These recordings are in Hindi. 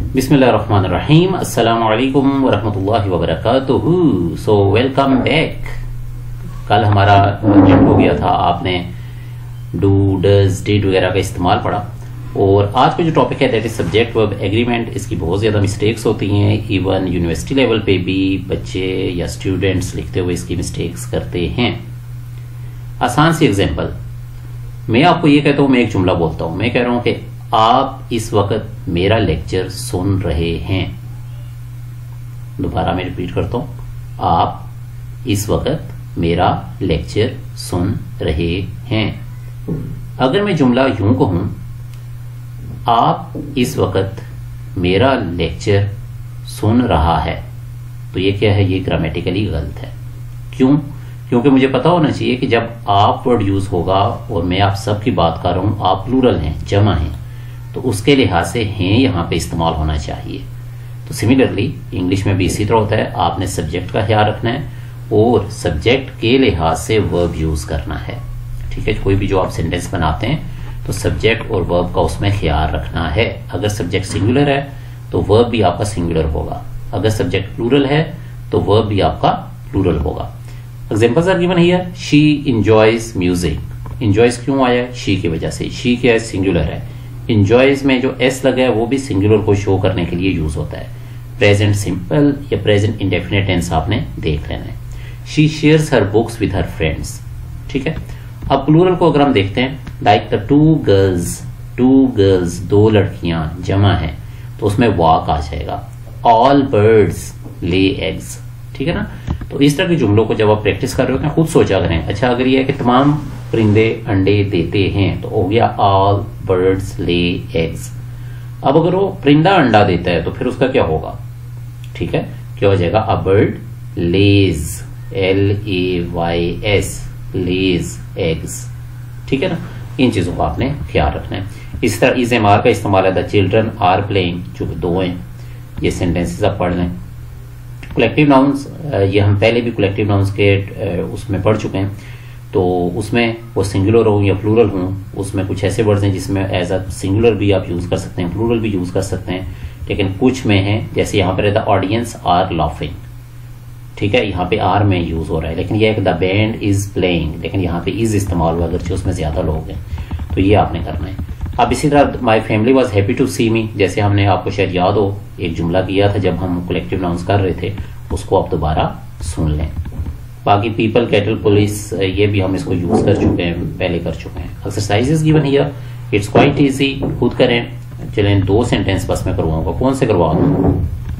बिस्मिल्लाहिर्रहमानिर्रहीम। अस्सलाम वालेकुम वरहमतुल्लाहि वबरकातुहू। So welcome back. कल हमारा एंड हो गया था, आपने डू डज डिड वगैरह का इस्तेमाल पढ़ा। और आज का जो टॉपिक है that is subject verb agreement. इसकी बहुत ज़्यादा मिस्टेक्स होती हैं, इवन यूनिवर्सिटी लेवल पे भी बच्चे या स्टूडेंट्स लिखते हुए इसकी मिस्टेक्स करते हैं। आसान सी एग्जांपल, मैं आपको ये कहता हूँ, मैं एक जुमला बोलता हूँ, मैं कह रहा हूँ कि आप इस वक्त मेरा लेक्चर सुन रहे हैं। दोबारा मैं रिपीट करता हूं, आप इस वक्त मेरा लेक्चर सुन रहे हैं। अगर मैं जुमला यूं कहूं, आप इस वक्त मेरा लेक्चर सुन रहा है, तो ये क्या है? ये ग्रामेटिकली गलत है। क्यों? क्योंकि मुझे पता होना चाहिए कि जब आप वर्ड यूज होगा और मैं आप सब की बात कर रहा हूं, आप प्लूरल हैं, जमा हैं, तो उसके लिहाज से हैं यहां पे इस्तेमाल होना चाहिए। तो सिमिलरली इंग्लिश में भी इसी तरह होता है, आपने सब्जेक्ट का ख्याल रखना है और सब्जेक्ट के लिहाज से वर्ब यूज करना है। ठीक है, कोई भी जो आप सेंटेंस बनाते हैं तो सब्जेक्ट और वर्ब का उसमें ख्याल रखना है। अगर सब्जेक्ट सिंगुलर है तो वर्ब भी आपका सिंगुलर होगा, अगर सब्जेक्ट प्लूरल है तो वर्ब भी आपका प्लूरल होगा। Examples are given here. She enjoys music. Enjoys क्यों आया? शी की वजह से। शी क्या है? सिंगुलर है। इंजॉयज में जो एस लगा है वो भी सिंगुलर को शो करने के लिए यूज होता है। प्रेजेंट सिंपल या प्रेजेंट इंडेफिनिट टेंस आपने देख लेना है। She shares her books with her friends. ठीक है, अब प्लूरल को अगर हम देखते हैं, लाइक द टू गर्ल्स, दो लड़कियां, जमा है तो उसमें वॉक आ जाएगा। All birds lay eggs. ठीक है ना? तो इस तरह के जुमलों को जब आप प्रैक्टिस कर रहे हो खुद सोचा करें। अच्छा, अगर यह है कि तमाम परिंदे अंडे देते हैं तो हो गया ऑल बर्ड्स ले एग्स। अब अगर वो परिंदा अंडा देता है तो फिर उसका क्या होगा? ठीक है, क्या हो जाएगा? A bird lays, LAYS, lays eggs. ठीक है ना? इन चीजों को आपने ख्याल रखना है। इस तरह इज MR का इस्तेमाल है, द चिल्ड्रन आर प्लेइंग, जो दो हैं। ये सेंटेंसेस आप पढ़ लें। कलेक्टिव नाउन्स, ये हम पहले भी कलेक्टिव नाउन्स के उसमें पढ़ चुके हैं, तो उसमें वो सिंगुलर हो या प्लूरल हो, उसमें कुछ ऐसे वर्ड्स हैं जिसमें एज अ सिंगुलर भी आप यूज कर सकते हैं, प्लूरल भी यूज कर सकते हैं, लेकिन कुछ में है, जैसे यहाँ पर है द ऑडियंस आर लाफिंग। ठीक है, यहाँ पे आर में यूज हो रहा है, लेकिन यह द बैंड इज प्लेइंग, लेकिन यहाँ पे इज इस्तेमाल हुआ अगरचे उसमें ज्यादा लोग हैं, तो ये आपने करना है। अब इसी तरह my family was happy to see me, जैसे हमने आपको शायद याद हो एक जुमला किया था जब हम कलेक्टिव नाउन्स कर रहे थे, उसको आप दोबारा सुन लें। बाकी पीपल, कैटल, पुलिस, ये भी हम इसको यूज कर चुके हैं, पहले कर चुके हैं। Exercises given here, it's quite easy, खुद करें। चलें, 2 सेंटेंस बस मैं करवाऊंगा। कौन से करवा दूं?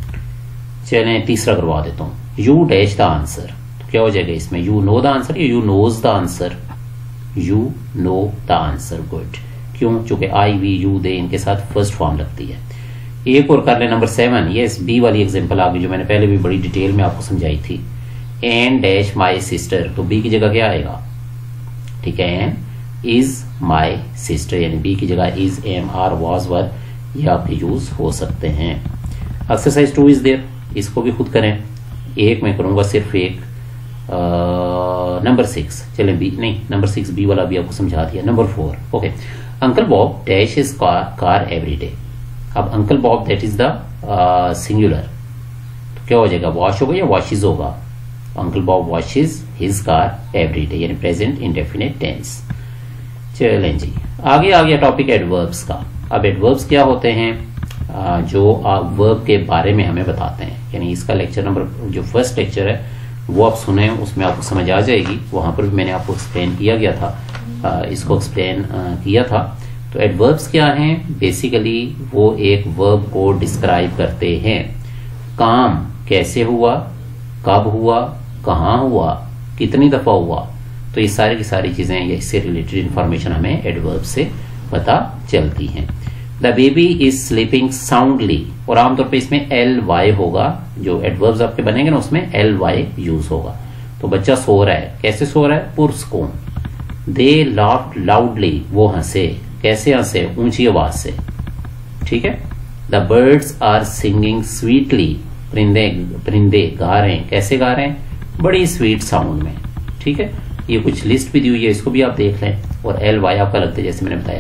चलें तीसरा करवा देता हूं। यू डैश द आंसर, तो क्या हो जाएगा इसमें? यू नो द आंसर या you knows the answer? You know the answer. Good. क्यों? चूंकि आई, वी, यू, दे इनके साथ फर्स्ट फॉर्म लगती है। एक और कर ले, नंबर 7। ये बी वाली एग्जांपल आ गई जो मैंने पहले भी बड़ी डिटेल में आपको समझाई थी। एन डैश माई सिस्टर, तो बी की जगह क्या आएगा? ठीक है, एन इज माई सिस्टर, यानी बी की जगह is, am, are, was, were, ये आपके यूज हो सकते हैं। एक्सरसाइज 2 इज देयर, इसको भी खुद करें। एक मैं करूंगा, सिर्फ एक। नंबर 6, चलें बी नहीं, नंबर 6 बी वाला भी आपको समझा दिया। Number 4, okay. Uncle Bob dash is car every day. अब uncle Bob that is the singular, तो क्या हो जाएगा? वॉश होगा या वॉशिज होगा? Uncle Bob washes his car every day, यानी प्रेजेंट इंडेफिनिट टेंस। चलें जी, आगे आ गया टॉपिक एडवर्ब्स का। अब एडवर्ब्स क्या होते हैं? जो वर्ब के बारे में हमें बताते हैं, यानी इसका लेक्चर नंबर जो फर्स्ट लेक्चर है वो आप सुने, उसमें आपको समझ आ जाएगी। वहां पर भी मैंने आपको एक्सप्लेन किया गया था, इसको एक्सप्लेन किया था। तो एडवर्ब्स क्या हैं? बेसिकली वो एक वर्ब को डिस्क्राइब करते हैं। काम कैसे हुआ, कब हुआ, कहाँ हुआ, कितनी दफा हुआ, तो ये सारी की सारी चीजें या इससे रिलेटेड इंफॉर्मेशन हमें एडवर्ब से पता चलती हैं। The baby is sleeping soundly, और आमतौर पे इसमें LY होगा, जो एडवर्ब्स आपके बनेंगे ना उसमें LY यूज होगा। तो बच्चा सो रहा है, कैसे सो रहा है? पुरस्कून। दे लाफ्ड लाउडली, वो हंसे, कैसे हंसे? ऊंची आवाज से। ठीक है। The birds are singing sweetly, परिंदे गा रहे हैं, कैसे गा रहे हैं? बड़ी स्वीट साउंड में। ठीक है, ये कुछ लिस्ट भी दी हुई है, इसको भी आप देख लें। और LY आपका लगता है जैसे मैंने बताया।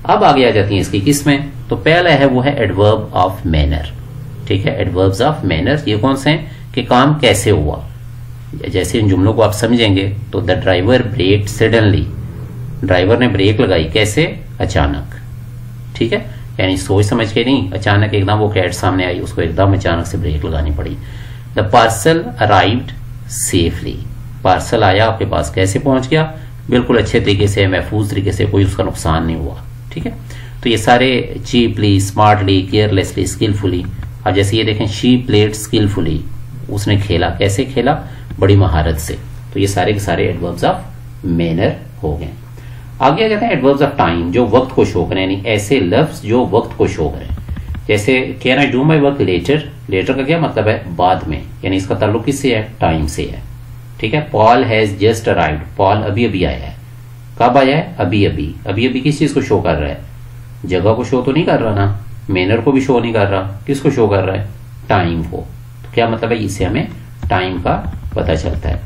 अब आगे आ जाती हैं इसकी किस्में। तो पहला है वो है एडवर्ब ऑफ मैनर। ठीक है, एडवर्ब्स ऑफ मैनर ये कौन से हैं कि काम कैसे हुआ। जैसे इन जुमलों को आप समझेंगे तो the driver brake suddenly, driver ने ब्रेक लगाई कैसे, अचानक। ठीक है, यानी सोच समझ के नहीं, अचानक एकदम वो कैट सामने आई, उसको एकदम अचानक से ब्रेक लगानी पड़ी। The parcel arrived safely, parcel आया आपके पास, कैसे पहुंच गया, बिल्कुल अच्छे तरीके से, महफूज तरीके से, कोई उसका नुकसान नहीं हुआ। ठीक है, तो ये सारे चीपली, स्मार्टली, केयरलेसली, स्किलफुली। अब जैसे ये देखें, शी प्लेड स्किलफुली, उसने खेला, कैसे खेला, बड़ी महारत से। तो ये सारे के सारे एडवर्ब्स ऑफ मैनर हो गए। आगे आ जाते हैं एडवर्ब्स ऑफ टाइम, जो वक्त को शो करें, यानी ऐसे लफ्ज जो वक्त को शो करें। जैसे can I do my work later, later का क्या मतलब है, बाद में, यानी इसका ताल्लुक किससे है, टाइम से है। ठीक है, Paul has just arrived, Paul अभी अभी आया है। कब आया है, अभी अभी। अभी अभी किस चीज को शो कर रहा है, जगह को शो तो नहीं कर रहा ना, मैनर को भी शो नहीं कर रहा, किसको शो कर रहा है, टाइम को। तो क्या मतलब है, इससे हमें टाइम का पता चलता है।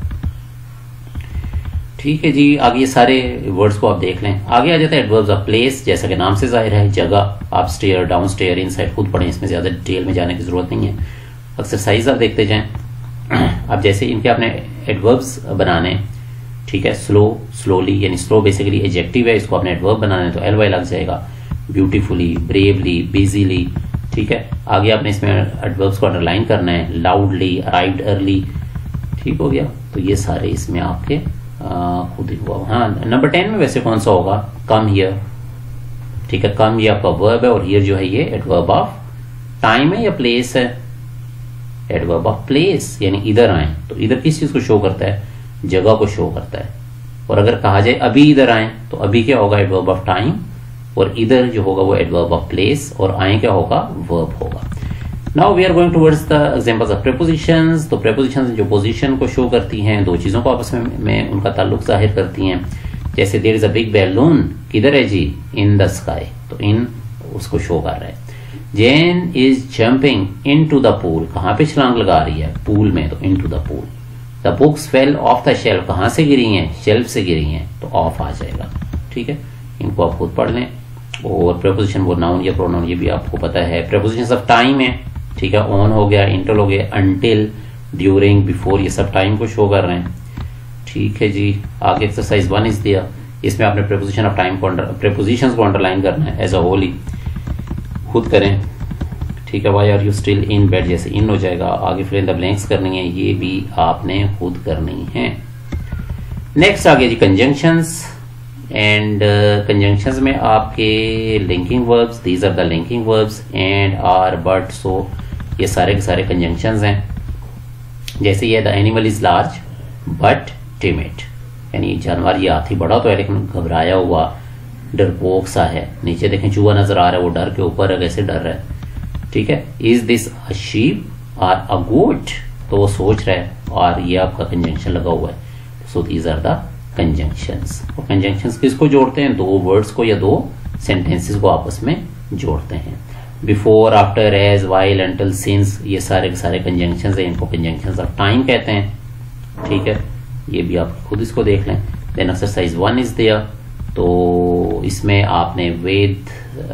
ठीक है जी, आगे ये सारे वर्ड्स को आप देख लें। आगे आ जाता है एडवर्ब्स ऑफ प्लेस, जैसा कि नाम से जाहिर है, जगह। आप स्टेयर, डाउन स्टेयर, इनसाइड खुद पढ़ें, इसमें ज्यादा डिटेल में जाने की जरूरत नहीं है। एक्सरसाइज आप देखते जाएं। अब जैसे इनके आपने एडवर्ब्स बनाने, ठीक है, स्लो, स्लोली, यानी स्लो बेसिकली एडजेक्टिव है, इसको आपने एडवर्ब बनाना है तो एल-वाई लग जाएगा। Beautifully, bravely, busily. ठीक है, आगे आपने इसमें एडवर्ब्स को अंडरलाइन करना है, लाउडली, अराइव्ड अर्ली। ठीक हो गया, तो ये सारे इसमें आपके खुद ही हुआ। हाँ, नंबर 10 में वैसे कौन सा होगा, कम हियर। ठीक है, कम ये आपका वर्ब है और हियर जो है ये एडवर्ब ऑफ टाइम है या प्लेस है, एडवर्ब ऑफ प्लेस, यानी इधर आए। तो इधर किस चीज को शो करता है, जगह को शो करता है। और अगर कहा जाए अभी इधर आए तो अभी क्या होगा, एडवर्ब ऑफ टाइम, और इधर जो होगा वो एडवर्ब ऑफ प्लेस, और आए क्या होगा, वर्ब होगा। Now we are going towards the examples of prepositions. तो प्रीपोजिशंस जो पोजीशन को शो करती हैं, दो चीजों को आपस में उनका ताल्लुक जाहिर करती हैं। जैसे there is a big balloon, किधर है जी, इन द स्काई, तो इन उसको शो कर रहा है। Jane is jumping into the pool, कहां पे छलांग लगा रही है, पूल में, तो into the pool. The books fell off the shelf, कहां से गिरी हैं, शेल्फ से गिरी हैं, तो ऑफ आ जाएगा। ठीक है, इनको आप खुद पढ़ लें। और प्रीपोजिशन वो नाउन या प्रोनाउन ये भी आपको पता है। प्रीपोजिशंस ऑफ टाइम है, ठीक है, ऑन हो गया, इंटल हो गया, अंटिल, ड्यूरिंग, बिफोर, ये सब टाइम को शो कर रहे हैं। ठीक है जी, आगे एक्सरसाइज 1 इज दिया, इसमें आपने प्रीपोजिशन ऑफ टाइम को प्रीपोजिशंस को अंडरलाइन करना है एज अ होल ही, खुद करें। ठीक है, why are you still in bed, जैसे इन हो जाएगा। आगे फिल इन द ब्लैंक्स करनी है, ये भी आपने खुद करनी है। नेक्स्ट आगे जी कंजंक्शंस, एंड कंजंक्शंस में आपके linking verbs, these are the linking verbs, and, or, but, so, ये सारे के सारे कंजंक्शंस हैं। जैसे ये the animal is large but timid, यानी जानवर, ये हाथी बड़ा तो है लेकिन घबराया हुआ, डरपोक सा है। नीचे देखें चूहा नजर आ रहा है, वो डर के ऊपर है, कैसे डर रहा है। ठीक है, इज दिस अ शीप और अ गोट, तो वो सोच रहा है, और ये आपका कंजंक्शन लगा हुआ है। So these are the conjunctions. और कंजंक्शंस किसको जोड़ते हैं, दो वर्ड्स को या दो सेंटेंसेस को आपस में जोड़ते हैं। Before, after, as, while, until, since, ये सारे के सारे कंजंक्शंस हैं, इनको कंजंक्शंस ऑफ टाइम कहते हैं। ठीक है, ये भी आप खुद इसको देख लें। देन एक्सरसाइज 1 इज देयर, तो इसमें आपने विद,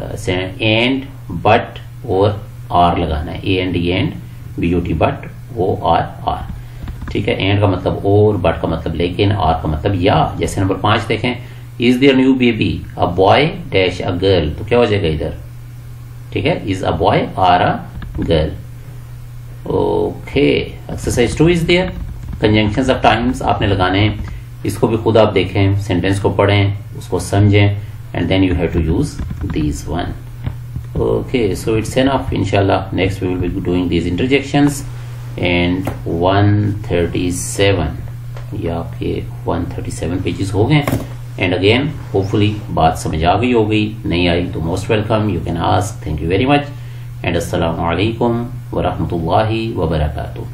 एंड, बट और आर लगाना है, A and, E and, BUT, but, O, R. ठीक है, एंड का मतलब और, बट का मतलब लेकिन, आर का मतलब या। जैसे नंबर 5 देखें, is there new baby a boy dash a girl, तो क्या हो जाएगा इधर। ठीक है, is a boy or a girl. Okay, exercise 2 is there, conjunctions of times आपने लगाने हैं, इसको भी खुद आप देखें, सेंटेंस को पढ़ें, उसको समझें, and then you have to use these one. Okay, so it's enough. Inshallah, next we will be doing these interjections. And 137, ये आपके 137 पेजेस हो गए। एंड अगेन होपफुली बात समझ आ गई होगी, नहीं आई तो most welcome, you can ask. Thank you very much, and अस्सलामु अलैकुम व रहमतुल्लाहि व बरकातुहू।